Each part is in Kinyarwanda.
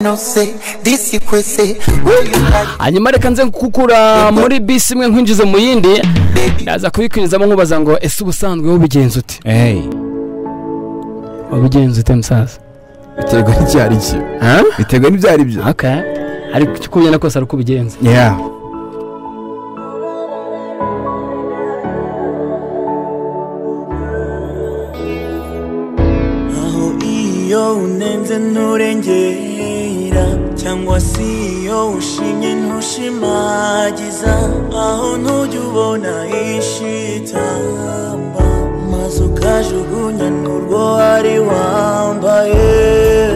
hanyuma reka nze kukura muri bisi imwe nkwinjize mu yindi ndaza kubikwinjizamo nkubaza ngo ese ubusanzwe ubigenza ute ubigenza ute musaza biterwa n'icyari cyo biterwa n'ibyari byo ariko icyo kubona kose ari uko ubigenza iyo unenze nturengera cyangwa se iyo ushimye ntushimagiza aho ntujya ubona ishitamba maze ukajugunya n'urwo wari wambaye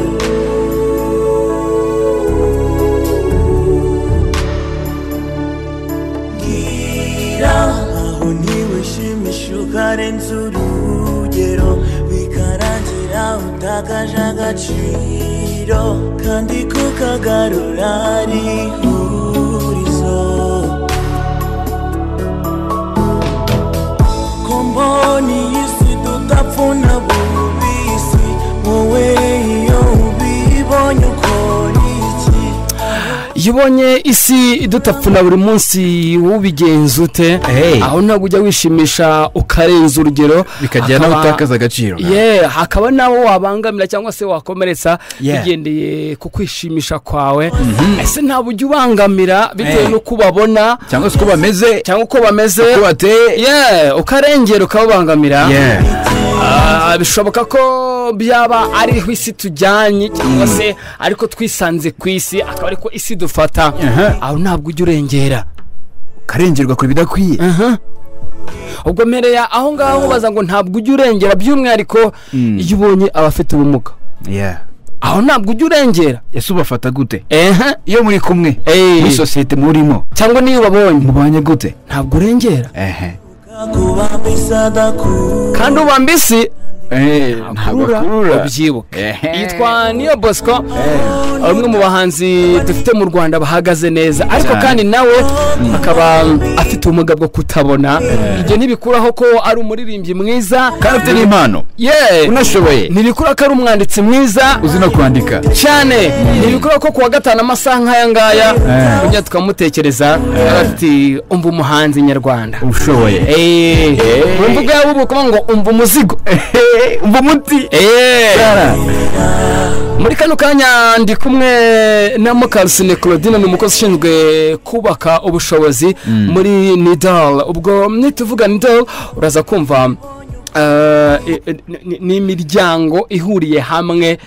ngira aho ntiwishimisha ukarenza urugero bikarangira utakaje agaciro kandi kukagarura ari ihurizo ko mbona iyi si tudapfuna bubisi wowe iyo ubibonye ukora iki iyo ubonye isi idutapfuna buri munsi ubigenza ute aho ntabwo ujya wishimisha ukarenza urugero bikajya nawe utakaza agaciro hakaba nawe wabangamira cyangwa se wakomeretsa bigendeye ku kwishimisha kwawe ese ntabwo ujya ubangamira bitewe n'uko ubabona cyangwa se uko bameze uko bateye ukarengera ukababangamira bishoboka ko byaba ariho isi tujyanye cyangwa se ariko twisanze ku isi akaba ariko isi dufata aho ntabwo ujya urengera ukarengerwa ku bidakwiye ubwo mpereye aho ngaho ubaza ngo ntabwo ujya urengera by'umwihariko iyo ubonye abafite ubumuga aho ntabwo ujya urengera ese ubafata gute iyo muri kumwe muri sosiyete murimo cyangwa niyo ubabonye mubanye gute ntabwo urengera kandi ubambisi ntabwo ubyibuke yitwa niyo bosco umwe mu bahanzi dufite mu Rwanda bahagaze neza ariko kandi nawe akaba afite ubumuga bwo kutabona ibyo ntibikuraho ko ari umuririmbyi mwiza kandi afite n'impano unashoboye ntibikuraho ko ari umwanditsi mwiza uzi no kwandika cyane ntibikuraho ko kuwa gatanu amasaha nk'aya ngaya tujya tukamutekereza ati umva umuhanzi nyarwanda ushoboye mu mvugo yabo bukuvuga ngo umva umuzigo umva umuti muri kano kanya ndi kumwe na Mukarusine Claudine ni umukozi ushinzwe kubaka ubushobozi muri Nidal ubwo nituvuga Nidal uraza kumva ni imiryango ihuriye hamwe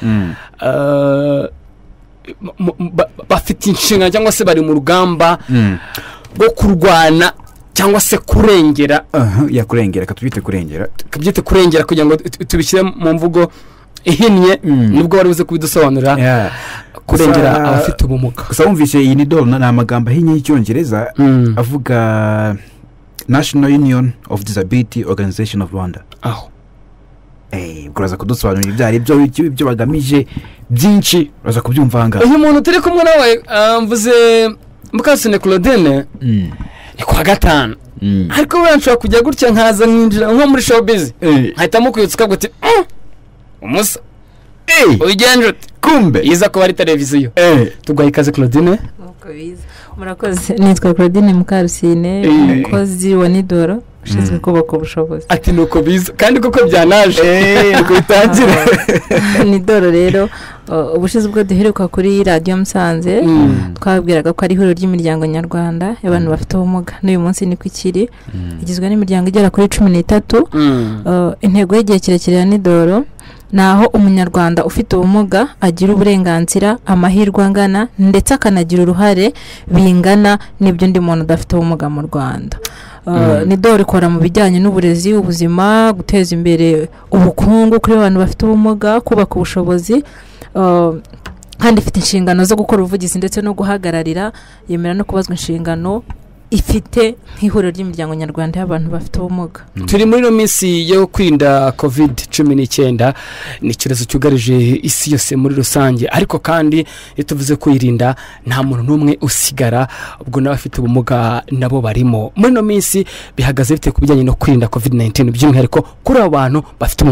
bafite inshinga cyangwa se bari mu rugamba rwo kurwana cyangwa se kurengera yakurengera katubite kurengera kugira ngo tubishyire mu mvugo ihinnye nibwo wari uze kubidusobanurira kurengera abafite ubumuga gusa wumvise iyi Nidal ni amagambo ahinnye y'icyongereza avuga National Union of Disability Organization of Rwanda aho uraza kudusobanurira ibyo ari byo bagamije byinshi uraza kubyumvanga uyu muntu turi kumwe nawe mvuze Mukarusine Claudine ni kuwa gatanu ariko uranshobora kujya gutya nkaza nkinjira nko muri showbiz nkahitamo kwiyutsa uti umusa ubigenje ute kumbe yiza kuba ari televiziyo tuguha ikaze Claudine murakoze nitwa Claudine Mukarusine umukozi wa Nidal ushinzwe kubaka ubushobozi ati nuko biza kandi kuko byanaje nuko bitangira Nidal rero ubushize bwo duheruka kuri Radio Musanze twabwiraga ko ari ihuriro ry'imiryango nyarwanda y'abantu bafite ubumuga n'uyu munsi niko ikiri igizwe n'imiryango igera kuri 13 intego y'igihe kirekire ya Nidal naho umunyarwanda ufite ubumuga agira uburenganzira amahirwe angana ndetse akanagira uruhare bingana n'ibyo ndi muntu udafite ubumuga mu Rwanda Nidal ikora mu bijyanye n'uburezi ubuzima guteza imbere ubukungu kuri abantu bafite ubumuga kubaka ubushobozi kandi ifite inshingano zo gukora ubuvugizi ndetse no guhagararira yemera no kubazwa inshingano ifite nk'ihuriro ry'imiryango nyarwanda y'abantu bafite ubumuga turi muri no minsi yo kwirinda COVID-19 ni ikibazo cyugarije isi yose muri rusange ariko kandi iyo tuvuze kwirinda nta muntu n'umwe usigara ubwo n'abafite ubumuga nabo barimo muri no minsi bihagaze bite ku bijyanye no kwirinda COVID-19 by'umwihariko kuri abo bantu bafite ubumuga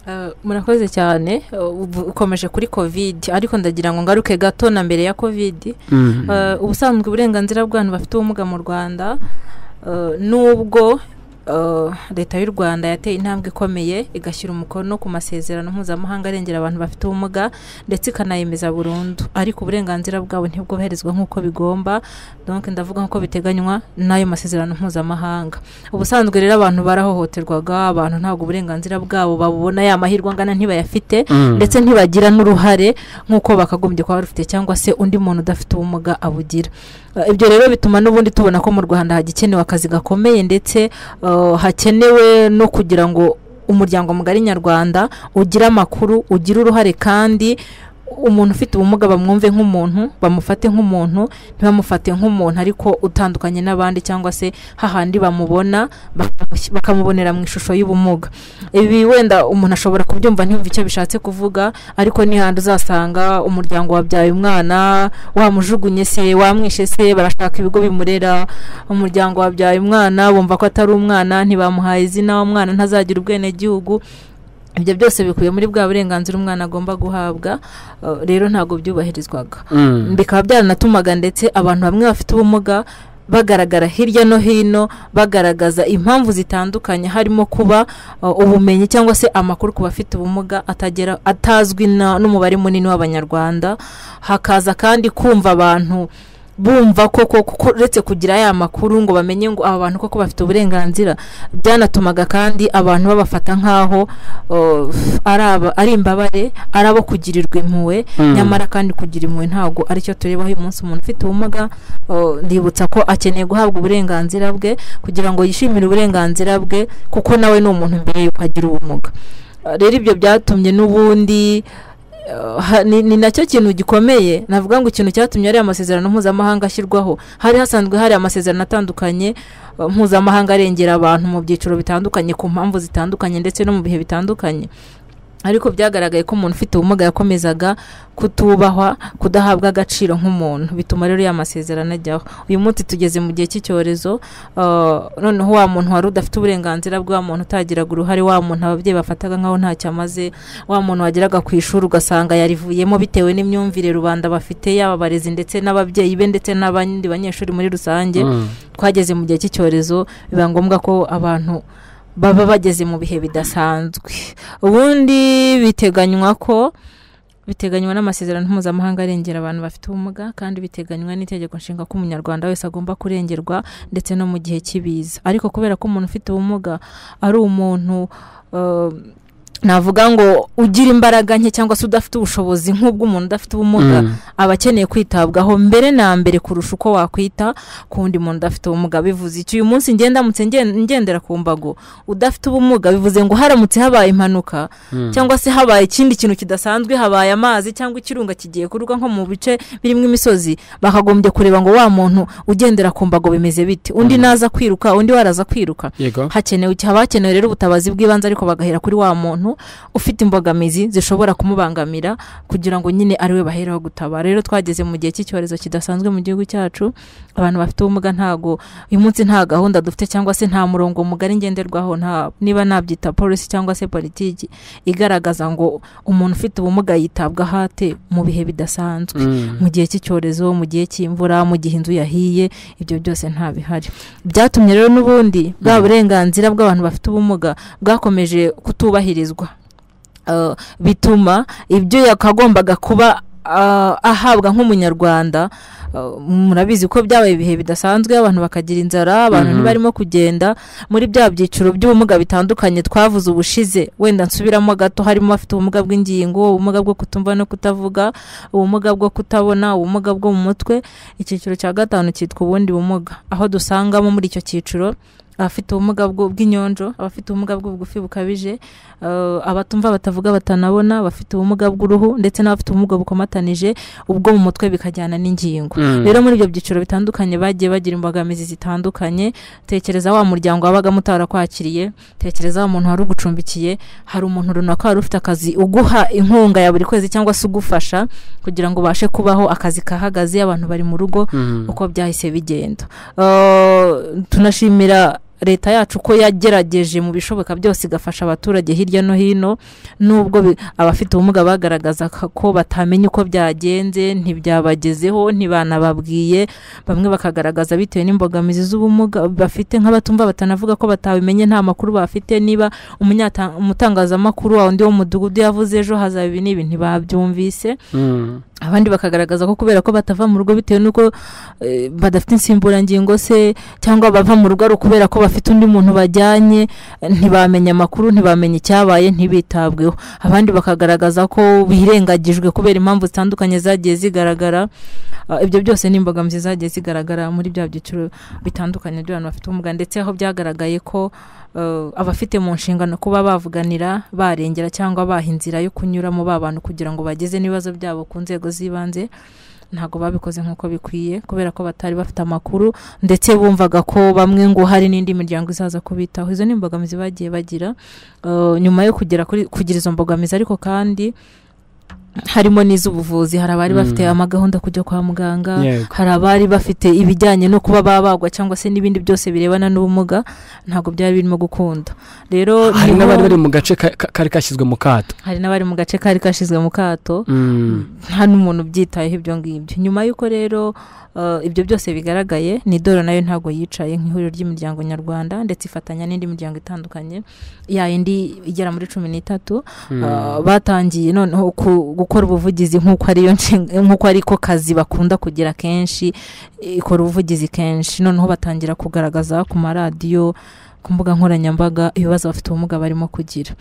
murakoze cyane ukomeje kuri covid ariko ndagira ngo ngaruke gato na mbere ya covid ubusanzwe uburenganzira bw'abantu bafite ubumuga mu Rwanda nubwo leta y'u Rwanda yateye intambwe ikomeye igashyira umukono ku masezerano mpuzamahanga arengera abantu bafite ubumuga ndetse ikanayemeza burundu ariko uburenganzira bwabo ntibwoherezwa nk'uko bigomba donc ndavuga nk'uko biteganywa n'ayo masezerano mpuzamahanga ubusanzwe rero abantu barahohoterwaga abantu ntabwo uburenganzira bwabo babubona ya mahirwe angana ntibayafite ndetse ntibagira n'uruhare nk'uko bakagombye kuba bafite cyangwa se undi muntu udafite ubumuga abugira ibyo rero bituma n'ubundi tubona ko mu Rwanda hagikenewe akazi gakomeye ndetse hakenewe no kugira ngo umuryango mugari nyarwanda ugira amakuru ugira uruhare kandi umuntu ufite ubumuga bamwumve nk'umuntu bamufate nk'umuntu ntibamufate nk'umuntu ariko utandukanye n'abandi cyangwa se hahandi bamubona bakamubonera mu ishusho y'ubumuga ibi wenda umuntu ashobora kubyumva ntiyumve icyo bishatse kuvuga ariko nihandi uzasanga umuryango wabyaye umwana wamujugunye se wamwishe se barashaka ibigo bimurera umuryango wabyaye umwana bumva ko atari umwana ntibamuhaye izina umwana ntazagira ubwenegihugu ibyo byose bikuye muri bwa burenganzira umwana agomba guhabwa rero ntago byubahirizwaga bikaba byaranatumaga ndetse abantu bamwe bafite ubumuga bagaragara hirya no hino bagaragaza impamvu zitandukanye harimo kuba ubumenyi cyangwa se amakuru ku bafite ubumuga atazwi n'umubare munini w'abanyarwanda hakaza kandi kumva abantu bumva koko uretse kugira ya makuru ngo bamenye ngo aba bantu koko bafite uburenganzira byanatumaga kandi abantu babafata nkaho ari imbabare arabo kugirirwa impuwe nyamara kandi kugira impuwe ntago aricyo turebaho uyu munsi umuntu ufite ubumuga ndibutsa ko akeneye guhabwa uburenganzira bwe kugira ngo yishimire uburenganzira bwe kuko nawe ni umuntu mbere yuko agira ubumuga rero ibyo byatumye n'ubundi ni nacyo kintu gikomeye navuga ngo ikintu cyatumye ari amasezerano mpuzamahanga ashyirwaho hari hasanzwe hari amasezerano atandukanye mpuzamahanga arengera abantu mu byiciro bitandukanye ku mpamvu zitandukanye ndetse no mu bihe bitandukanye ariko byagaragaye ko umuntu ufite ubumuga yakomezaga kutubahwa kudahabwa agaciro nk'umuntu bituma rero ya masezerano ajyaho uyu munsi tugeze mu gihe cy'icyorezo noneho wa muntu wari udafite uburenganzira bwa muntu utagiraga uruhare wa muntu ababyeyi bafataga nkaho ntacyo amaze wa muntu wageraga ku ishuri ugasanga yarivuyemo bitewe n'imyumvire rubanda bafite yaba abarezi ndetse n'ababyeyi be ndetse n'abandi banyeshuri muri rusange twageze mu gihe cy'icyorezo biba ngombwa ko abantu baba bageze mu bihe bidasanzwe ubundi biteganywa n'amasezerano mpuzamahanga arengera abantu bafite ubumuga kandi biteganywa n'itegeko nshinga ko umunyarwanda wese agomba kurengerwa ndetse no mu gihe cy'ibiza ariko kubera ko umuntu ufite ubumuga ari umuntu navuga ngo ugira imbaraga nke cyangwa se udafite ubushobozi nk'ubw'umuntu udafite ubumuga aba akeneye kwitabwaho mbere na mbere kurusha uko wakwita ku wundi muntu udafite ubumuga bivuze iki uyu munsi ngendera ku mbago udafite ubumuga bivuze ngo haramutse habaye impanuka cyangwa se habaye ikindi kintu kidasanzwe habaye amazi cyangwa ikirunga kigiye kuruka nko mu bice birimo imisozi bakagombye kureba ngo wa muntu ugendera ku mbago bimeze bite undi naza kwiruka undi waraza kwiruka hakenewe rero ubutabazi bw'ibanze ariko bagahera kuri wa muntu ufite imbogamizi zishobora kumubangamira kugira ngo nyine ariwe baheraho gutabara rero twageze mu gihe cy'icyorezo kidasanzwe mu gihugu cyacu abantu bafite ubumuga ntago uyu munsi nta gahunda dufite cyangwa se nta murongo mugari ngenderwaho niba nabyita polisi cyangwa se politiki igaragaza ngo umuntu ufite ubumuga yitabwa hate mu bihe bidasanzwe mu gihe cy'icyorezo mu gihe cy'imvura mu gihe inzu yahiye ibyo byose nta bihari byatumye rero n'ubundi bwa burenganzira bw'abantu bafite ubumuga bwakomeje kutubahirizwa bituma ibyo yakagombaga kuba ahabwa nk'umunyarwanda murabizi ko byabaye ibihe bidasanzwe abantu bakagira inzara abantu ntibarimo kugenda muri bya byiciro by'ubumuga bitandukanye twavuze ubushize wenda nsubiramo gato harimo abafite ubumuga bw'ingingo ubumuga bwo kutumva no kutavuga ubumuga bwo kutabona ubumuga bwo mu mutwe icyiciro cya gatanu cyitwa ubundi bumuga aho dusangamo muri icyo cyiciro abafite ubumuga bw'inyonjo abafite ubumuga bw'ubugufi bukabije abatumva batavuga batanabona abafite ubumuga bw'uruhu ndetse n'abafite ubumuga bukomatanije ubwo mu mutwe bikajyana n'ingingo rero muri ibyo byiciro bitandukanye bagiye bagira imbogamizi zitandukanye tekereza wa muryango wabaga mutarakwakiriye tekereza wa muntu wari ugucumbikiye hari umuntu runaka wari ufite akazi uguha inkunga ya buri kwezi cyangwa se ugufasha kugira ngo ubashe kubaho akazi kahagaze abantu bari mu rugo uko byahise bigenda tunashimira leta yacu ko yagerageje mu bishoboka byose igafasha abaturage hirya no hino, nubwo abafite ubumuga bagaragaza ko batamenye uko byagenze, ntibyabagezeho, ntibanababwiye, bamwe bakagaragaza bitewe n'imbogamizi z'ubumuga bafite, nk'abatumva batanavuga ko batabimenye, nta makuru bafite, niba umutangazamakuru wa undi wo mudugudu yavuze ejo hazaba ibi n'ibi ntibabyumvise. Abandi bakagaragaza ko kubera ko batava mu rugo bitewe nuko badafite insimburangingo se, cyangwa bava mu rugo kubera ko bafite undi muntu bajyanye, ntibamenya amakuru, ntibamenya icyabaye, ntibitabweho. Abandi bakagaragaza ko birengagijwe kubera impamvu zitandukanye zagiye zigaragara. Ibyo byose ni imbogamizi zagiye zigaragara muri bya byiciro bitandukanye by'abantu bafite ubumuga, ndetse aho byagaragaye ko abafite mu nshingano kuba bavuganira, barengera cyangwa baha inzira yo kunyuramo bantu kugira ngo bageze n'ibibazo byabo ku nzego z'ibanze, ntabwo babikoze nk'uko bikwiye kubera ko batari bafite amakuru, ndetse bumvaga ko bamwe ngo hari n'indi miryango izaza kubitaho. Izo ni imbogamizi bagiye bagira. Nyuma yo kugira izo mbogamizi ariko kandi harimo n'iz'ubuvuzi, hari abari bafite amagahunda kujya kwa muganga, hari abari bafite ibijyanye no kuba babagwa cyangwa se n'ibindi byose birebana n'ubumuga, ntabwo byari birimo gukunda. Rero hari n'abari bari mu gace kari kashyizwe mu kato, nta n'umuntu byitayeho ibyo ngibyo. Nyuma y'uko rero ibyo byose bigaragaye, ni dore nayo ntabwo yicaye nk'ihuriro ry'imiryango nyarwanda, ndetse ifatanya n'indi miryango itandukanye yindi igera muri 13, batangiye noneho gukora ubuvugizi nk'uko ariko kazi bakunda kugira kenshi, ikora ubuvugizi kenshi. Noneho batangira kugaragaza ku maradiyo, ku mbuga nkoranyambaga ibibazo bafite ubumuga barimo kugira.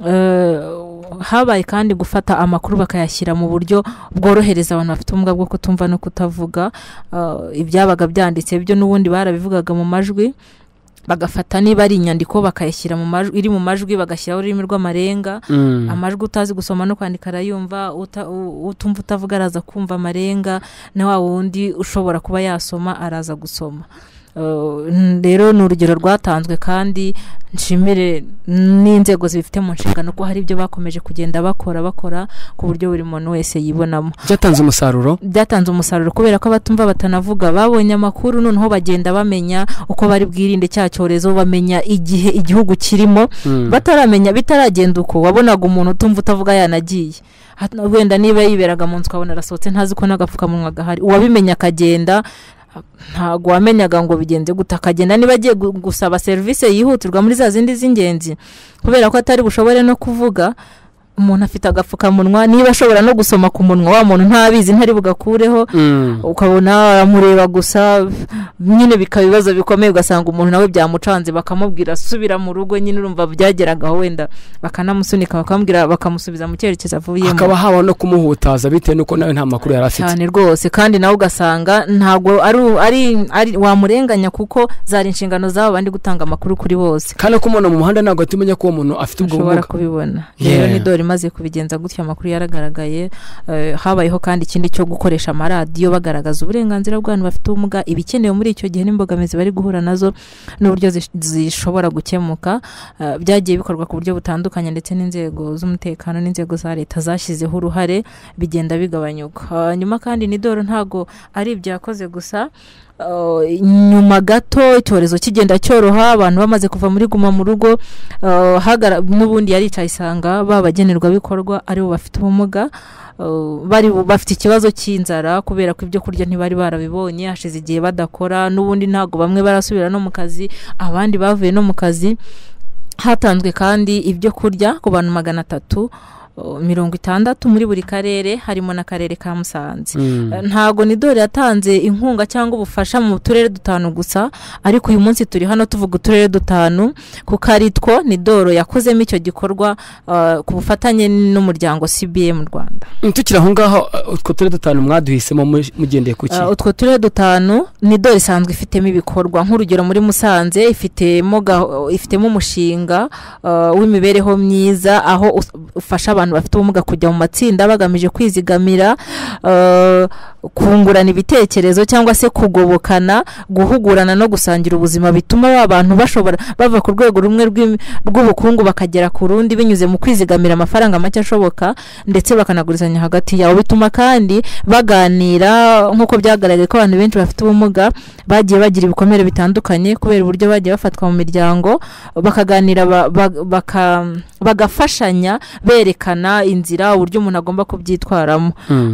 Habaye kandi gufata amakuru bakayashyira mu buryo bworohereza abantu bafite ubumuga bwo kutumva no kutavuga. Ibyabaga byanditse byo n'ubundi barabivugaga mu majwi, bagafata niba ari inyandiko bakayashyira mu majwi, iri mu majwi bagashyiraho ururimi rw'amarenga, amajwi utazi gusoma no kwandika arayumva, utumva utavuga araza kumva amarenga, na wa wundi ushobora kuba yasoma araza gusoma. Rero ni urugero rwatanzwe, kandi nshimire n'inzego zibifite mu nshingano ko hari ibyo bakomeje kugenda bakora ku buryo buri muntu wese yibonamo. Byatanze umusaruro kubera ko abatumva batanavuga babonye amakuru, noneho bagenda bamenya uko bari bwirinde cya cyorezo, bamenya igihe igihugu kirimo, bataramenya bitaragenda uko wabonaga umuntu utumva utavuga yanagiye, wenda niba yiberaga mu nzu ukabona arasohotse ntazi ko n'agapfukamunwa gahari, uwabimenya akagenda, ntago wamenyaga ngo bigenze gutakagenda niba agiye gusaba serivisi yihutirwa muri za zindi z'ingenzi, kubera ko atari bushobore no kuvuga. Umuntu afite agapfukamunwa, niba ashobora no gusoma ku munwa, wa muntu ntabizi, ntari bugakureho, ukabona aramureba gusa, nyine bikaba ibibazo bikomeye, ugasanga umuntu nawe byamucanze, bakamubwira subira mu rugo, nyine urumva byageragaho, wenda bakanamusunika bakamubwira, bakamusubiza mu cyerekezo avuyemo, akaba haba no kumuhutaza bitewe nuko nawe nta makuru yari afite cyane rwose. Kandi nawe ugasanga ntago ari wamurenganya, kuko zari inshingano zabo bandi gutanga amakuru kuri bose, kandi ko umuntu mu muhanda ntabwo atumenya ko uwo muntu afite ubwo bumuga, ushobora kubibona. Rero ni dore maze kubigenza gutya, amakuru yaragaragaye. Habayeho kandi ikindi cyo gukoresha amaradiyo bagaragaza uburenganzira bw'abantu bafite ubumuga, ibikenewe muri icyo gihe n'imbogamizi bari guhura nazo n'uburyo zishobora gukemuka. Byagiye bikorwa ku buryo butandukanye, ndetse n'inzego z'umutekano n'inzego za leta zashyizeho uruhare, bigenda bigabanyuka. Nyuma kandi ni dore ntago ari ibyakoze gusa. Nyuma gato icyorezo kigenda cyoroha, abantu bamaze kuva muri guma mu rugo, n'ubundi yaricaye isanga babagenerwa bikorwa ari bo bafite ubumuga, bari bafite ikibazo cy'inzara kubera ko ibyo kurya ntibari barabibonye, hashize igihe badakora, n'ubundi ntago bamwe barasubira no mu kazi, abandi bavuye no mu kazi. Hatanzwe kandi ibyo kurya ku bantu 360 muri buri karere, harimo n'akarere ka Musanze. Ntago ni dore yatanze inkunga cyangwa ubufasha mu turere 5 gusa, ariko uyu munsi turi hano tuvuga uturere 5 kuko ari two ni dore yakozemo icyo gikorwa ku bufatanye n'umuryango CBM mu Rwanda. Tukira aho ngaho, utwo turere 5 mwaduhisemo mugendeye kuki? Utwo turere 5 ni dore isanzwe ifitemo ibikorwa, nk'urugero muri Musanze ifitemo umushinga w'imibereho myiza, aho ufasha abantu bafite ubumuga kujya mu matsinda bagamije kwizigamira, kungurana ibitekerezo cyangwa se kugobokana, guhugurana no gusangira ubuzima, bituma abantu bashobora bava ku rwego rumwe rw'ubukungu bakagera ku rundi binyuze mu kwizigamira amafaranga make ashoboka ndetse bakanagurizanya hagati yabo. Bituma kandi baganira, nk'uko byagaragaye ko abantu benshi bafite ubumuga bagiye bagira ibikomere bitandukanye kubera uburyo bagiye bafatwa mu miryango, bakaganira bagafashanya berekana inzira uburyo umuntu agomba kubyitwaramo.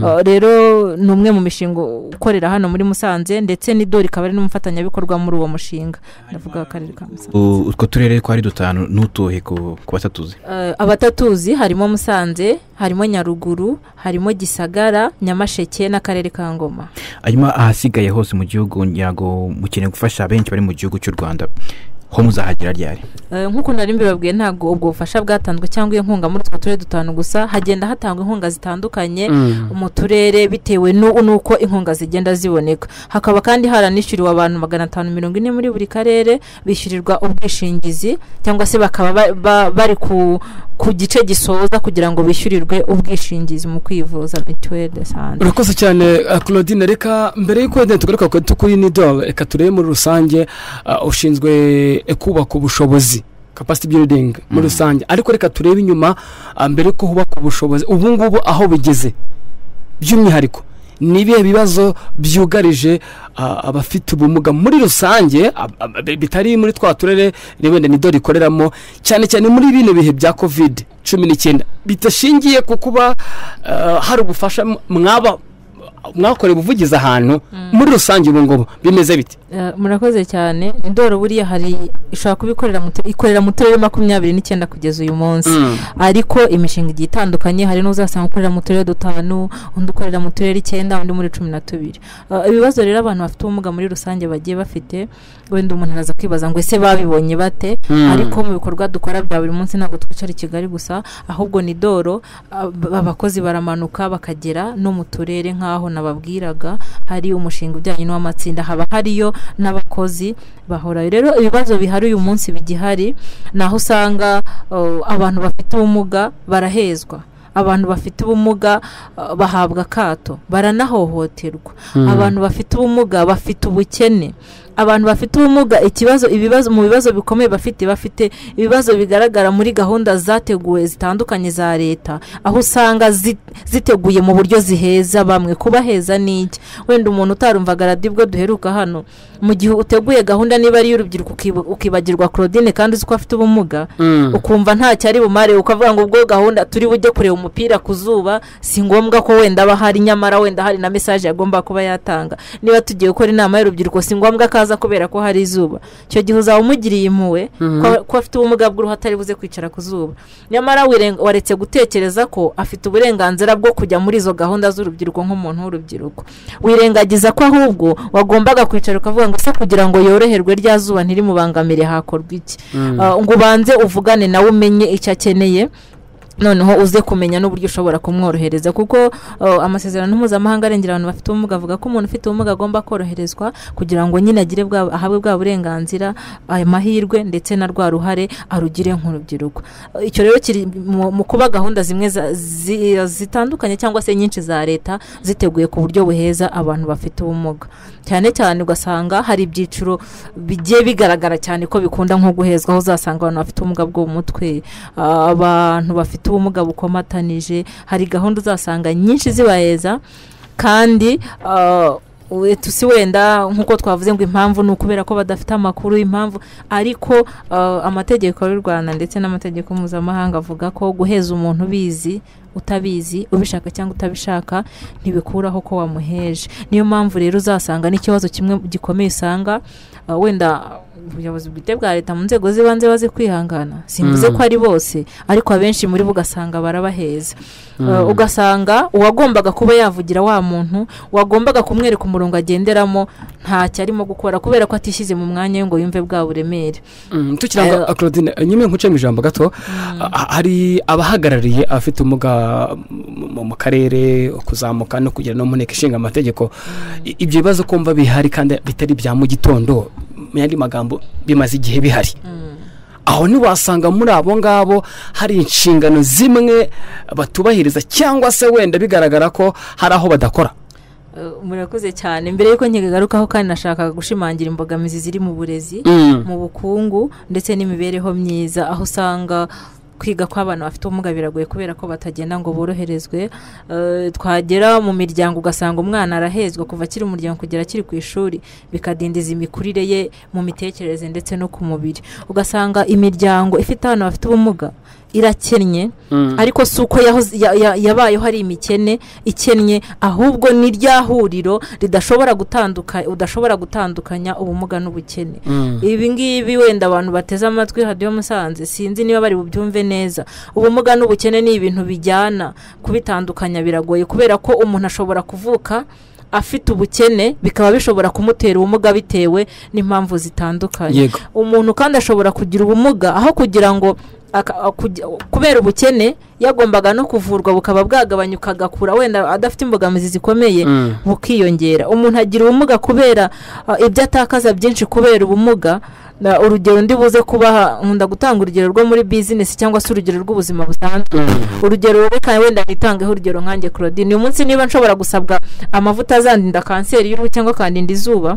Rero ni umwe mu mishinga ukorera hano muri Musanze, ndetse n'idori ikaba ari n'umufatanyabikorwa muri uwo mushinga. Ndavuga akarere ka Musanze. Utwo turere ko ari dutanu n'utuhe ku batatuzi? Abatatuzi harimo Musanze, harimo Nyaruguru, harimo Gisagara, Nyamasheke n'akarere ka Ngoma. Hanyuma ahasigaye hose mu gihugu nyago mukeneye gufasha benshi bari mu gihugu cy'u Rwanda, ho muzahagira ryari? Nk'uko nari mbibabwiye, ntabwo ubwo bufasha bwatanzwe cyangwa inkunga muri utwo turere dutanu gusa, hagenda hatangwa inkunga zitandukanye mu turere bitewe n'uko inkunga zigenda ziboneka. Hakaba kandi haranishyuriwe abantu 540 muri buri karere bishyurirwa ubwishingizi, cyangwa se bakaba bari ku gice gisoza kugira ngo bishyurirwe ubwishingizi mu kwivuza mituweli de sante. Urakoze cyane Claudine. Reka mbere y'uko tugaruka kuri nidol, reka turebe muri rusange ushinzwe kubaka ubushobozi, capacity building muri rusange, ariko reka turebe inyuma mbere yo kubaka ubushobozi ubu ngubu aho bigeze, by'umwihariko nibihe bibazo byugarije abafite ubumuga muri rusange, bitari muri twa turere wenda nidol ikoreramo, cyane cyane muri bino bihe bya COVID-19, bitashingiye ku kuba hari ubufasha mwakoreye ubuvugizi ahantu. Muri rusange ubu ngubu bimeze bite? Murakoze cyane. Indoro buriya hari ishobora kubikorera mu turere 29 kugeza uyu munsi, ariko imishinga igiye itandukanye. Hari n'uzasanga ukorera mu turere 5, undi ukorera mu turere 9, undi muri 12. Ibibazo rero abantu bafite ubumuga muri rusange bagiye bafite, wenda umuntu araza kwibaza ngo ese babibonye bate? Ariko mu bikorwa dukora bya buri munsi ntabwo twicara i Kigali gusa, ahubwo ni doro abakozi baramanuka bakagera no mu turere nk'aho nababwiraga hari umushinga ujyanye n'amatsinda, haba hariyo n'abakozi bahora. Rero ibibazo bihari uyu munsi bigihari, naho usanga abantu bafite ubumuga barahezwa, abantu bafite ubumuga bahabwa akato, baranahohoterwa. Abantu bafite ubumuga bafite ubukene, abantu bafite ubumuga ibibazo mu bibazo bikomeye bafite ibibazo bigaragara muri gahunda zateguwe zitandukanye za leta, aho usanga ziteguye mu buryo ziheza bamwe. Kubaheza n'iki? Wenda umuntu utarumvaga radibwo duheruka hano, mu gihe uteguye gahunda niba ari y'urubyiruko ukibagirwa Claudine kandi uzi ko afite ubumuga, ukumva nta cyari bumare, ukavuga ngo ubwo gahunda turi bujye kureba umupira ku zuba, si ngombwa ko wenda bahari, nyamara wenda hari na message yagomba kuba yatanga. Niba tugiye gukora inama y'urubyiruko, si ngombwa kaza kubera ko hari izuba, cyo gihe uzaba umugiriye impuwe ko afite ubumuga bw'uruhu atari buze kwicara ku zuba, nyamara waretse gutekereza ko afite uburenganzira bwo kujya muri izo gahunda z'urubyiruko nk'umuntu w'urubyiruko. Wirengagiza ko ahubwo wagombaga kwicara ukavuga ngo se kugira ngo yoroherwe rya zuba ntirimubangamire hakorwa iki, ngo ubanze uvugane nawe umenye icyo akeneye, noneho uze kumenya n'uburyo ushobora kumworohereza. Kuko amasezerano mpuzamahanga arengera abantu bafite ubumuga avuga ko umuntu ufite ubumuga agomba koroherezwa kugira ngo nyine agire ahabwe bwa burenganzira, aya mahirwe ndetse na rwa ruhare arugire nk'urubyiruko. Icyo rero kiri mu kuba gahunda zimwe zitandukanye cyangwa se nyinshi za leta ziteguye ku buryo buheza abantu bafite ubumuga. Cyane cyane ugasanga hari ibyiciro bigiye bigaragara cyane ko bikunda nko guhezwa, aho uzasanga abantu bafite ubumuga bwo mu mutwe, abantu bafite ubumuga bukomatanije. Hari gahunda uzasanga nyinshi zibaheza, kandi tusi wenda nk'uko twavuze ngo impamvu ni ukubera ko badafite amakuru impamvu, ariko amategeko y'u Rwanda ndetse n'amategeko mpuzamahanga avuga ko guheza umuntu utabizi ubishaka cyangwa utabishaka ntibikuraho ko wamuheje. Niyo mpamvu rero uzasanga n'ikibazo kimwe gikomeye usanga wenda ubuyobozi bwite bwa leta mu nzego z'ibanze bazi kwihangana, simvuze ko ari bose, ariko abenshi muri bo ugasanga barabaheza. Ugasanga uwagombaga kuba yavugira wa muntu, wagombaga kumwereka umurongo agenderamo, ntacyo arimo gukora kubera ko atishyize mu mwanya ngo yumve bwa buremere. Tukiranga Claudine, nyine nkuce mu ijambo gato, hari abahagarariye abafite ubumuga mu karere, kuzamuka no kugera no mu nteko ishinga amategeko. Ibyo bibazo kumva bihari kandi bitari bya mu gitondo, mu yandi magambo bimaze igihe bihari. aho ntiwasanga muri abo ngabo hari inshingano zimwe batubahiriza cyangwa se wenda bigaragara ko hari aho badakora. Murakoze cyane. Mbere yuko nkigarukaho kandi nashaka gushimangira imbogamizi ziri mu burezi, mu bukungu ndetse n'imibereho myiza, aho usanga kwiga kw'abana bafite ubumuga biragoye kubera ko batagenda ngo boroherezwe. Twagera mu miryango ugasanga umwana arahezwa kuva akiri mu muryango kugera akiri ku ishuri, bikadindiza imikurire ye mu mitekerereze ndetse no ku mubiri. Ugasanga imiryango ifite abana bafite ubumuga irakennye, ariko si uko yabayeho hari imikene ikennye, ahubwo ni rya huriro udashobora gutandukanya ubumuga n'ubukene. Ibi ngibi wenda abantu bateze amatwi Radio Musanze sinzi niba bari bubyumve neza. Ubumuga n'ubukene ni ibintu bijyana, kubitandukanya biragoye kubera ko umuntu ashobora kuvuka afite ubukene bikaba bishobora kumutera ubumuga bitewe n'impamvu zitandukanye. Umuntu kandi ashobora kugira ubumuga aho kugira ngo kubera ubukene yagombaga no kuvurwa bukaba bwagabanyuka agakura wenda adafite imbogamizi zikomeye bukiyongera. Umuntu agira ubumuga kubera ibyo atakaza byinshi kubera ubumuga. Urugero ndi buze kubaha, nkunda gutanga urugero rwo muri business cyangwa se urugero rw'ubuzima busanzwe. Urugero reka wenda nitangeho urugero nkanjye Claudine. Uyu munsi niba nshobora gusabwa amavuta azandinda kanseri y'uruhu cyangwa kandinda izuba,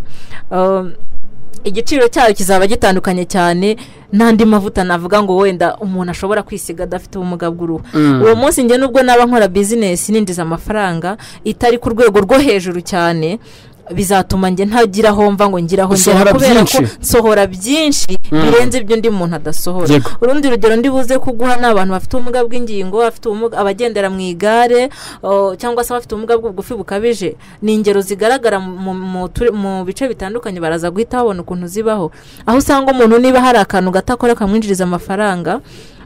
igiciro cyayo kizaba gitandukanye cyane n'andi mavuta navuga ngo wenda umuntu ashobora kwisiga adafite ubumuga bw'uruhu. Uwo munsi njye nubwo naba nkora business ninjiza amafaranga itari ku rwego rwo hejuru cyane, bizatuma nge ntagira aho mva ngo ngiraho ngera kubera ko sohora byinshi birenze ibyo ndi muntu adasohora. Urundi rugero ndi buze kuguha n'abantu bafite ubumuga bw'ingingo, bafite ubumuga, abagendera mu igare cyangwa se bafite ubumuga bw'ubugufi bukabije. Ni ingero zigaragara mu bice bitandukanye, baraza guhita babona ukuntu zibaho, aho usanga umuntu niba hari akantu gatakora kamwinjiriza amafaranga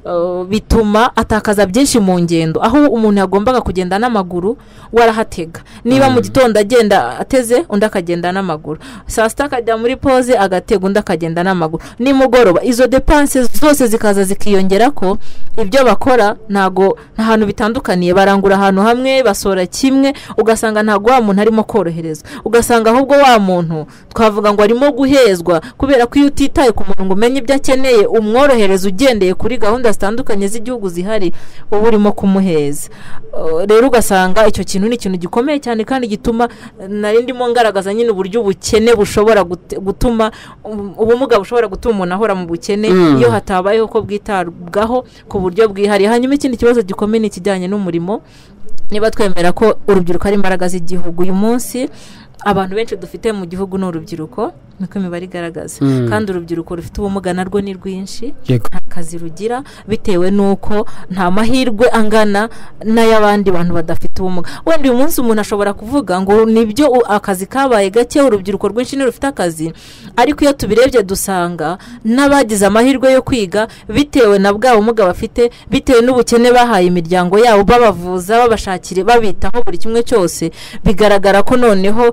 bituma atakaza byinshi mu ngendo, aho umuntu yagombaga kugenda n'amaguru warahatega. Niba mu gitondo agenda ateze undi akagenda n'amaguru, saa sita akajya muri pause agatega undi akagenda n'amaguru, nimugoroba izo dépenses zose zikaza zikiyongera ko ibyo bakora nta hantu bitandukaniye, barangura ahantu hamwe basora kimwe, ugasanga ntago wa muntu arimo koroherezwa, ugasanga ahubwo wa muntu twavuga ngo arimo guhezwa kubera ko iyo utitaye ku muntu ngo umenye ibyo akeneye umworohereza ugendeye kuri gahunda zitandukanye z'igihugu zihari, uba urimo kumuheza. Rero ugasanga icyo kintu ni ikintu gikomeye cyane kandi gituma nari ndimo ngaragaza nyine uburyo ubukene bushobora gutuma ubumuga bushobora gutuma umuntu ahora mu bukene iyo hatabayeho ko bwitabwaho ku buryo bwihariye. Hanyuma ikindi kibazo gikomeye ni ikijyanye n'umurimo. Niba twemera ko urubyiruko ari imbaraga z'igihugu, uyu munsi abantu benshi dufite mu gihugu ni urubyiruko, niko imibare igaragaza, kandi urubyiruko rufite ubumuga narwo ni rwinshi, nta kazi rugira bitewe n'uko nta mahirwe angana n'ay'abandi bantu badafite ubumuga. Wenda uyu munsi umuntu ashobora kuvuga ngo nibyo akazi kabaye gake, urubyiruko rwinshi ntirufite akazi, ariko iyo tubirebye dusanga n'abagize amahirwe yo kwiga bitewe na bwa bumuga bafite, bitewe n'ubukene bahaye imiryango yabo, babavuza, babashakire, babitaho buri kimwe cyose, bigaragara ko noneho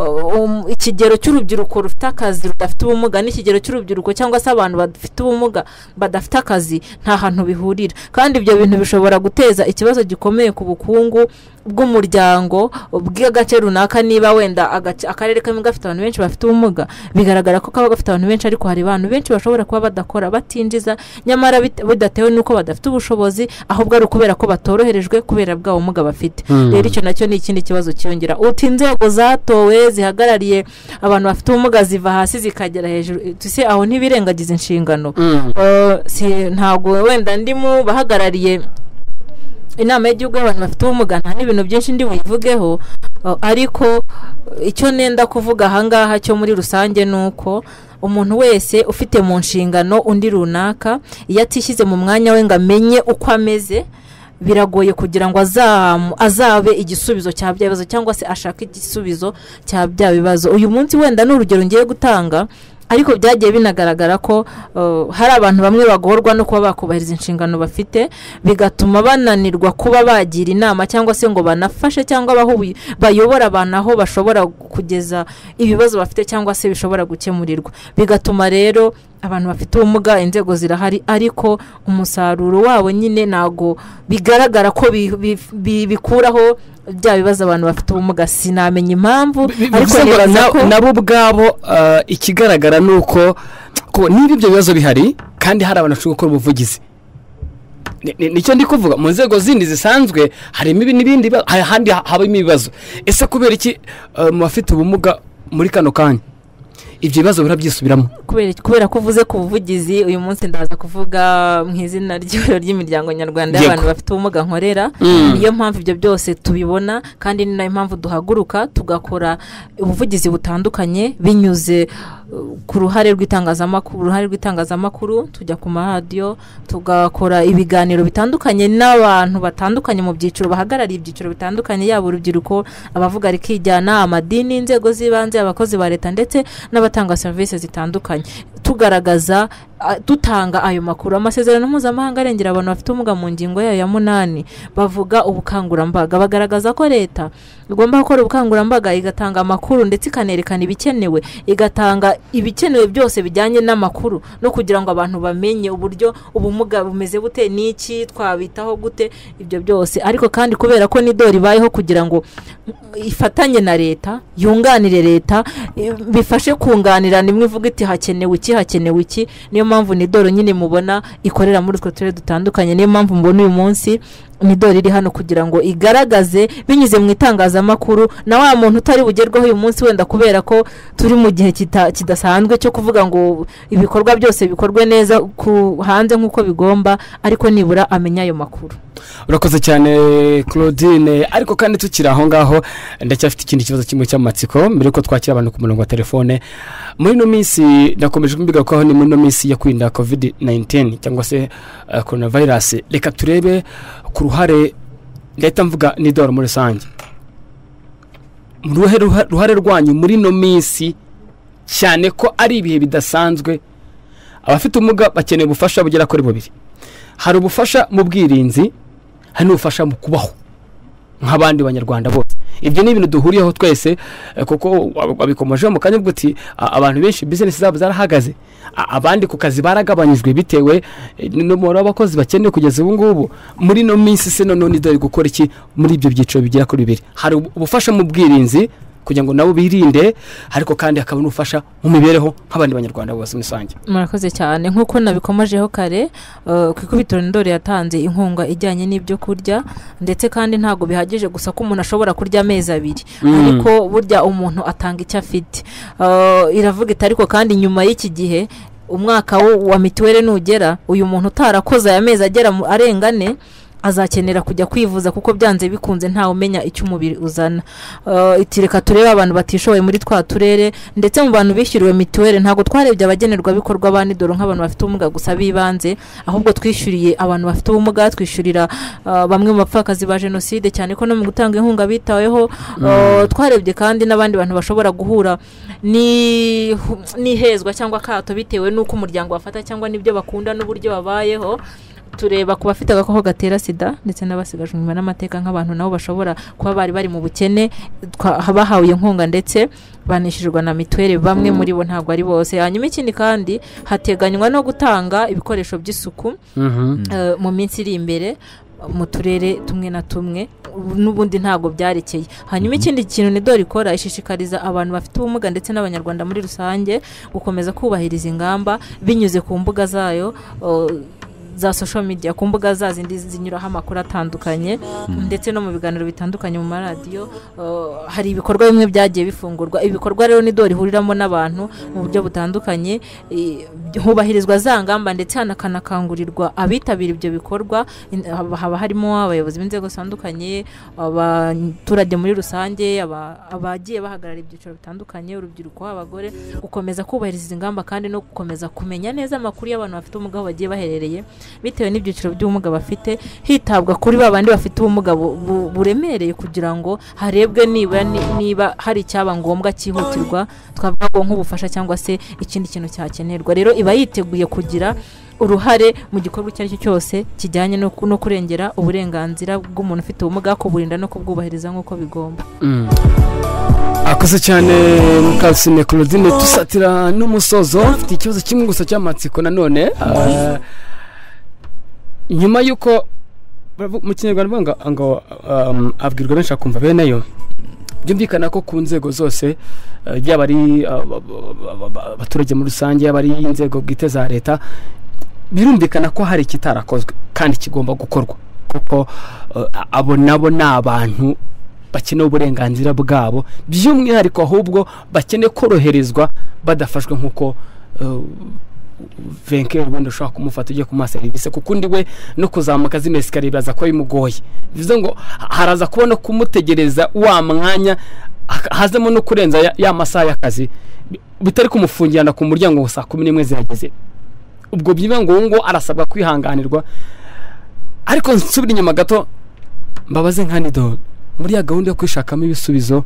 ikigero cy'urubyiruko rufite akazi rudafite ubumuga n'ikigero cy'urubyiruko cyangwa se abantu bafite ubumuga badafite akazi nta hantu bihurira, kandi ibyo bintu bishobora guteza ikibazo gikomeye ku bukungu bw'umuryango bw'agace runaka. Niba wenda akarere kamwe gafite abantu benshi bafite ubumuga, bigaragara ko kaba gafite abantu benshi, ariko hari abantu benshi bashobora kuba badakora, batinjiza, nyamara bidatewe n'uko badafite ubushobozi, ahubwo ari ukubera ko batoroherejwe kubera bwa bumuga bafite. Rero icyo nacyo ni ikindi kibazo cyongera. Uti inzego zatowe zihagarariye abantu bafite ubumuga ziva hasi zikagera hejuru, tuse aho ntibirengagiza inshingano. Ntabwo wenda ndimo bahagarariye inama y'igihugu y'abantu bafite ubumuga, nta n'ibintu byinshi ndi buyivugeho, ariko icyo nenda kuvuga ahangaha cyo muri rusange ni uko umuntu wese ufite mu nshingano undi runaka, iyo atishyize mu mwanya we ngo amenye uko ameze, biragoye kugira ngo azabe igisubizo cya bya bibazo cyangwa se ashake igisubizo cya bya bibazo. Uyu munsi wenda n'urugero ngiye gutanga, ariko byagiye binagaragara ko hari abantu bamwe bagorwa no kuba bakubahiriza inshingano bafite, bigatuma bananirwa kuba bagira inama cyangwa se ngo banafashe cyangwa bayobora abantu aho bashobora kugeza ibibazo bafite cyangwa se bishobora gukemurirwa. Bigatuma rero abantu bafite ubumuga, inzego zirahari, ariko umusaruro wabo nyine ntago bigaragara ko bikuraho bya bibazo abantu bafite ubumuga. Sinamenya impamvu, ariko nabo ubwabo ikigaragara ni uko niba ibyo bibazo bihari kandi hari abantu bashobora gukora ubuvugizi. Nicyo ndi kuvuga, mu nzego zindi zisanzwe harimo n'ibindi handi habamo ibibazo. Ese kubera iki mu bafite ubumuga muri kano kanya ibyo bibazo birabyisubiramo? Kubera ko uvuze ku buvugizi, uyu munsi ndaza kuvuga mu izina ry'imiryango nyarwanda y'abantu bafite ubumuga nkorera. Niyo mpamvu ibyo byose tubibona, kandi ni nayo mpamvu duhaguruka tugakora ubuvugizi butandukanye binyuze ku ruhare rw'itangazamakuru, tujya ku maradiyo tugakora ibiganiro bitandukanye n'abantu batandukanye mu byiciro bahagarariye ibyiciro bitandukanye, yaba urubyiruko, abavuga rikijyana, amadini, inzego z'ibanze, abakozi ba leta ndetse n'abatanga serivisi zitandukanye, tugaragaza dutanga ayo makuru. Amasezerano mpuzamahanga arengera abantu bafite ubumuga mu ngingo yayo ya 8 bavuga ubukangurambaga, bagaragaza ko leta igomba gukora ubukangurambaga, igatanga amakuru ndetse ikanerekana ibikenewe, igatanga ibikenewe byose bijyanye n'amakuru, no kugira ngo abantu bamenye uburyo ubumuga bumeze bute, n'iki twabitaho gute, ibyo byose. Ariko kandi kubera ko nidori bayeho kugira ngo ifatanye na leta, yunganire leta, bifashe kunganira, nimwe ivuga iti hakenewe iki, niyo mpamvu nidoro nyine mubona ikorera muri utwo turere dutandukanye. Niyo mpamvu mbona uyu munsi nidoro iri hano kugira ngo igaragaze binyuze mu itangazamakuru na wa muntu utari bugerwaho uyu munsi, wenda kubera ko turi mu gihe kidasanzwe cyo kuvuga ngo ibikorwa byose bikorwe neza ku hanze nk'uko bigomba, ariko nibura amenya ayo makuru. Urakoze cyane Claudine. Ariko kandi tukiri aho ngaho, ndacyafite ikindi kibazo kimwe cy'amatsiko mbere ko twakira abantu ku murongo wa telefone. Muri no minsi nakomeje kumbiga ko ni muri no minsi ya kwirinda COVID-19 cyangwa se coronavirus. Reka turebe ku ruhare ndahita mvuga nidoro muri rusange, ruhare rwanyu muri no minsi, cyane ko ari ibihe bidasanzwe. Abafite ubumuga bakeneye ubufasha bugera kuri bubiri. Hari ubufasha mu bwirinzi, hari n'ubufasha mu kubaho nk'abandi banyarwanda bose. Ibyo ni ibintu duhuriyeho twese, kuko abikomeje mu kanya bw'uti abantu benshi business zabo zarahagaze, abandi ku kazi baragabanyijwe bitewe n'umubare w'abakozi bakeneye kugeza ubu ngubu. Muri no minsi se none nidori gukora iki muri ibyo byiciro bigera kuri bibiri? Hari ubufasha mu bwirinzi kugira ngo nabo birinde, ariko kandi hakaba n'ufasha mu mibereho nk'abandi banyarwanda bose musange. Murakoze cyane. Nk'uko nabikomejeho kare, ku ikubitiro nidoro yatanze inkunga ijyanye n'ibyo kurya, ndetse kandi ntago bihagije gusa ko umuntu ashobora kurya amezi 2, ariko burya umuntu atanga icyo afite. Iravuga iti ariko kandi nyuma y'iki gihe umwaka wa mituweli nugera, uyu muntu utarakoze aya mezi agera arengane azakenera kujya kwivuza, kuko byanze bikunze ntawe umenya icyo umubiri uzana. Itireka turebe abantu batishoboye muri twa turere, ndetse mu bantu bishyuriwe mituweli ntago twarebye abagenerwa bikorwa ba nidoro nk'abantu bafite ubumuga gusa bibanze, ahubwo twishyuriye abantu bafite ubumuga, twishyurira bamwe mu bapfakazi ba jenoside, cyane ko no mu gutanga inkunga bitaweho. Twarebye kandi n'abandi bantu bashobora guhura n'ihezwa cyangwa kato bitewe n'uko umuryango wafata cyangwa n'ibyo bakunda n'uburyo babayeho. Tureba ku bafite agakoko gatera sida ndetse n'abasigajwe inyuma n'amateka nk'abantu nabo bashobora kuba bari mu bukene, bahawe inkunga ndetse banishijwe na mituweli. Bamwe muri bo ntabwo ari bose. Hanyuma ikindi kandi hateganywa no gutanga ibikoresho by'isuku mu minsi iri imbere mu turere tumwe na tumwe, n'ubundi ntago byarekeye. Hanyuma ikindi kintu nidoro ikora, ishishikariza abantu bafite ubumuga ndetse n'abanyarwanda muri rusange gukomeza kubahiriza ingamba binyuze ku mbuga zayo za social media, ku mbuga zindi zinyuraho amakuru atandukanye, ndetse no mu biganiro bitandukanye mu maradiyo. Hari ibikorwa bimwe byagiye bifungurwa. Ibikorwa rero nidoro ihuriramo n'abantu mu buryo butandukanye, hubahirizwa za ngamba ndetse hanakanakangurirwa abitabira ibyo bikorwa. Haba harimo abayobozi b'inzego zitandukanye, abaturage muri rusange, abagiye bahagarara ibyiciro bitandukanye, urubyiruko, abagore, gukomeza kubahiriza izi ngamba kandi no gukomeza kumenya neza amakuru y'abantu bafite ubumuga aho bagiye baherereye bitewe n'ibyiciro by'ubumuga bafite, hitabwa kuri babandi bafite ubumuga buremereye, kugira ngo harebwe niba hari icyaba ngombwa cyihutirwa, twavuga ngo nk'ubufasha cyangwa se ikindi kintu cyakenerwa. Rero iba yiteguye kugira uruhare mu gikorwa icyo ari cyo cyose kijyanye no kurengera uburenganzira bw'umuntu ufite ubumuga, kuburinda no kubwubahiriza nk'uko bigomba. Akoze cyane Mukarusine Claudine. Tusatira n'umusozo, ufite ikibazo kimwe gusa cy'amatsiko nanone. Nyuma yuko mu Kinyarwanda ngo abwirwa benshi akumva bene yo, byumvikana ko ku nzego zose byaba ari abaturage muri rusange, yaba ari inzego bwite za leta, birumvikana ko hari ikitarakozwe kandi kigomba gukorwa, kuko abo nabo ni abantu bakeneye uburenganzira bwabo by'umwihariko, ahubwo bakeneye koroherezwa badafashwe nk'uko venke ubundi ushobora kumufata ugiye kumuha serivisi, kuko undi we no kuzamuka zino esikariye biraza ko bimugoye, bivuze ngo haraza kubona kumutegereza wa mwanya hazemo no kurenza ya masaha y'akazi bitari kumufungirana ku muryango ngo saa 11 zirageze. Ubwo byiba ngo arasabwa kwihanganirwa. Ariko nsubira inyuma gato mbabaze nka Nido, muri ya gahunda yo kwishakamo ibisubizo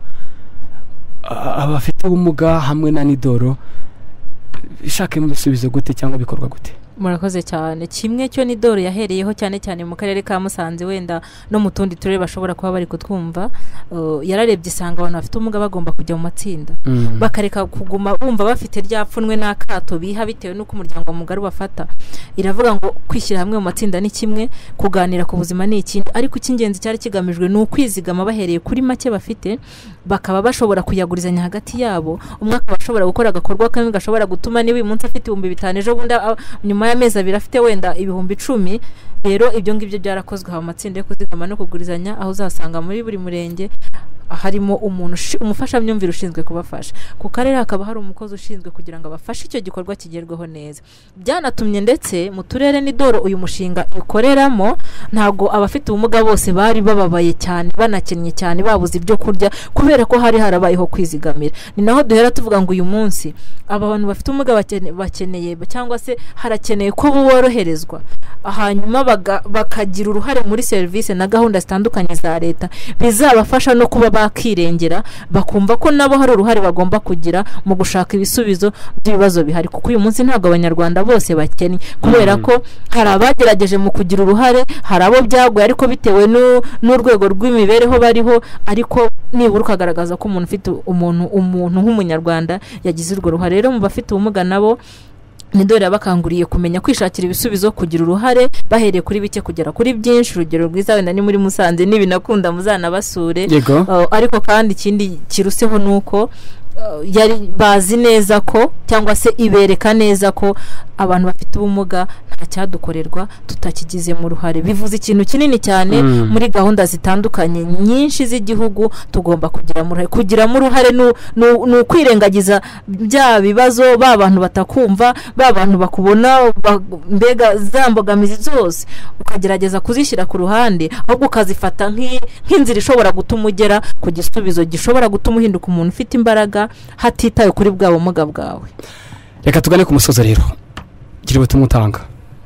abafite ubumuga hamwe na Nidoro, ishakemo ibisubizo gute cyangwa bikorwa gute? Murakoze cyane. Kimwe cyo Nidoro yahereyeho cyane cyane mu karere ka Musanze, wenda no mu tundi turere bashobora kuba bari kutwumva, yararebye isanga abantu bafite ubumuga bagomba kujya mu matsinda, bakareka kuguma bumva bafite ryapfunwe n'akato biha bitewe n'uko umuryango mugari bafata. Iravuga ngo kwishyira hamwe mu matsinda ni kimwe, kuganira ku buzima ni ikindi, ariko icy'ingenzi cyari kigamijwe ni ukwizigama bahereye kuri make bafite, bakaba bashobora kuyagurizanya hagati yabo. Umwaka bashobora gukora agakorwa kamwe gashobora gutuma niba uyu munsi afite 5,000 ejo bundi nyuma y'amezi abiri afite wenda 10,000. Rero ibyo ngibyo byarakozwe mu matsinda yo kuzigama no kugurizanya, aho uzasanga muri buri murenge harimo umuntu umufasha myumvire ushinzwe kubafasha. Ku karere hakaba hari umukozi ushinzwe kugira ngo abafashe icyo gikorwa kigerweho neza. Byanatumye ndetse mu turere Nidoro uyu mushinga ikoreramo, ntago abafite ubumuga bose bari bababaye cyane, banakennye cyane, babuze ibyo kurya kubera ko hari harabayeho kwizigamira. Ni naho duhera tuvuga ngo uyu munsi abantu bafite ubumuga bakeneye cyangwa se harakeneye ko boroherezwa, hanyuma bakagira uruhare muri serivisi na gahunda zitandukanye za leta bizabafasha no kuba bakirengera, bakumva ko nabo hari uruhare bagomba kugira mu gushaka ibisubizo by'ibibazo bihari. Kuko uyu munsi ntabwo abanyarwanda bose bakennye, kubera ko hari abagerageje mu kugira uruhare, hari abo byagoye ariko bitewe n'urwego rw'imibereho bariho, ariko nibura ukagaragaza ko umuntu ufite umuntu nk'umunyarwanda yagize urwo ruhare. Rero mu bafite ubumuga nabo Nidoro yabakanguriye kumenya kwishakira ibisubizo, kugira uruhare bahereye kuri bike kugera kuri byinshi. Urugero rwiza wenda ni muri Musanze, n'ibinakunda muzanabasure. Ariko kandi ikindi kiruseho nuko yari bazi neza ko cyangwa se ibereka neza ko abantu bafite ubumuga nta cyadukorerwa tutakigize mu ruhare. Bivuze ikintu kinini cyane muri gahunda zitandukanye nyinshi z'igihugu tugomba kugiramo uruhare. ni ukwirengagiza bya bibazo, ba bantu batakumva, ba bantu bakubona mbega za mbogamizi zose ukagerageza kuzishyira ku ruhande, ahubwo ukazifata nk'inzira ishobora gutuma ugera ku gisubizo gishobora gutuma uhinduka umuntu ufite imbaraga hatitaye kuri bwa bumuga bwawe. Reka tugane ku musozo rero, gira ubutumwa utanga.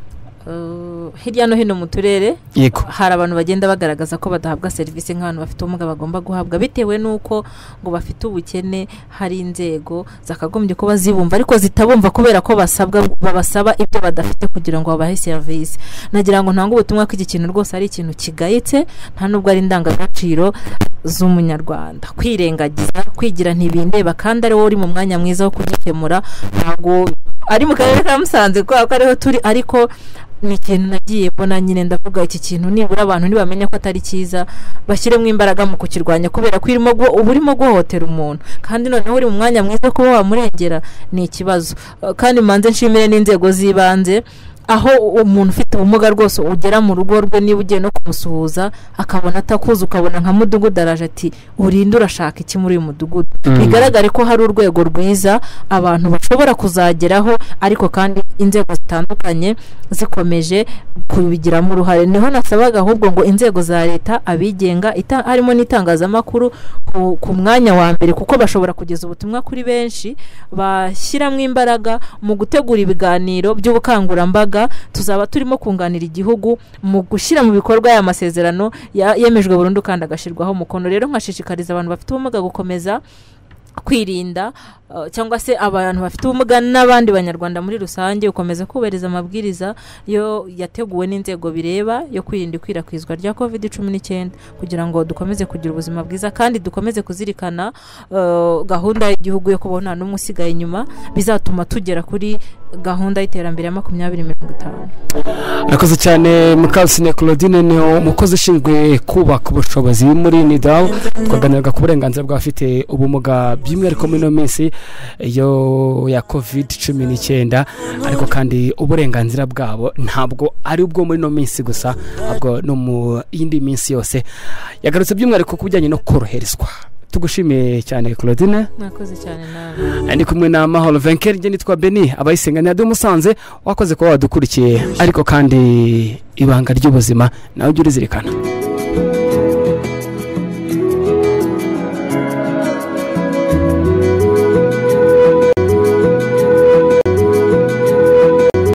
Hirya no hino mu turere hari abantu bagenda bagaragaza ko badahabwa serivisi nk'abantu bafite ubumuga bagomba guhabwa, bitewe n'uko ngo bafite ubukene. Hari inzego zakagombye kuba zibumva ariko zitabumva kubera ko babasaba ibyo badafite kugira ngo babahe serivisi. Nagira ngo ntange ubutumwa ko iki kintu rwose ari ikintu kigayitse, nta nubwo ari indangagaciro z'umunyarwanda. Kwirengagiza, kwigira ntibindeba, kandi ari wowe uri mu mwanya mwiza wo kugikemura. Ntago ari mu karere ka Musanze ko ariho turi, ariko ni ikintu nagiye mbona nyine ndavuga iki kintu nibura abantu ntibamenya ko atari cyiza, bashyiremo imbaraga mu kukirwanya, kubera ko urimo guhohotera umuntu kandi noneho uri mu mwanya mwiza kuba wamurengera, ni ikibazo. Kandi manze nshimire n'inzego z'ibanze, aho umuntu ufite ubumuga rwose ugera mu rugo rwe, niba ugiye no kumusuhuza akabona atakuzi, ukabona nka mudugudu araje ati urinde urashaka iki muri uyu mudugudu. Bigaragare ko hari urwego rwiza abantu bashobora kuzageraho, ariko kandi inzego zitandukanye zikomeje kubigiramo uruhare. Niho nasabaga ahubwo ngo inzego za leta, abigenga, harimo n'itangazamakuru ku mwanya wa mbere, kuko bashobora kugeza ubutumwa kuri benshi, bashyiramo imbaraga mu gutegura ibiganiro by'ubukangurambaga. Tuzaba turimo kunganira igihugu mu gushyira mu bikorwa aya masezerano yemejwe burundu kandi agashyirwaho umukono. Rero nkashishikariza abantu bafite ubumuga gukomeza kwirinda, cyangwa se abantu bafite ubumuga n'abandi banyarwanda muri rusange ukomeza kubahiriza amabwiriza yo yateguwe n'inzego bireba yo kwirinda ikwirakwizwa rya COVID-19, kugira ngo dukomeze kugira ubuzima bwiza kandi dukomeze kuzirikana gahunda y'igihugu yo kubona n'umwe usigaye inyuma, bizatuma tugera kuri gahunda y'iterambere ya 2050. Nakoze cyane Mukarusine Claudine ni umukozi ushinzwe kubaka ubushobozi muri nidawo. Twaganiraga ku burenganzira bw'abafite ubumuga by'umwihariko muri no minsi yo ya COVID-19, ariko kandi uburenganzira bwabo ntabwo ari ubwo muri no minsi gusa, ahubwo no mu yindi minsi yose. Yagarutse by'umwihariko ku bijyanye no koroherezwa. Tugushimiye cyane Claudine. Nakoze cyane nawe. Ndi kumwe na Mahoro Venker, nge nitwa Beni, abayisenga ni RC Musanze. Wakoze kuba wadukurikiye, ariko kandi ibanga ry'ubuzima nawe ujye urizirikana.